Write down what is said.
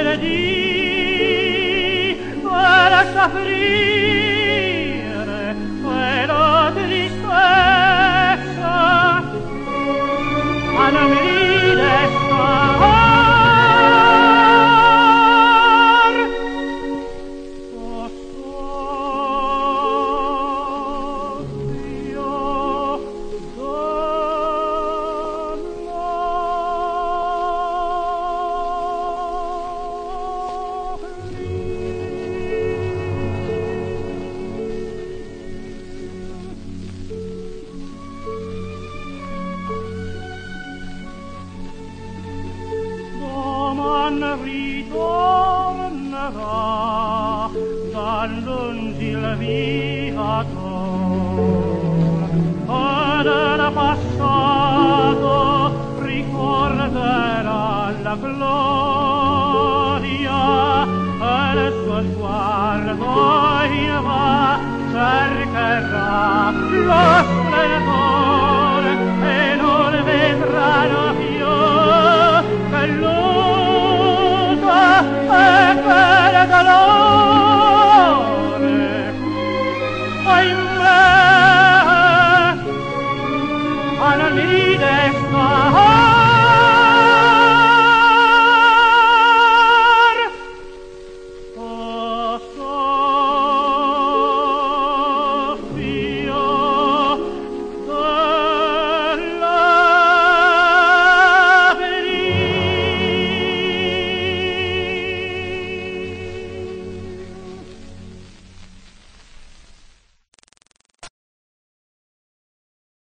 benedì, e lascia finire quella tristezza, a non mi destar. Ritornerà dal lungil viator ed era passato ricorderà la gloria e il suo sguardo in va cercherà lo splendore e non vedranno più che l'uso e per dolore. Ahimè, a non mi destar.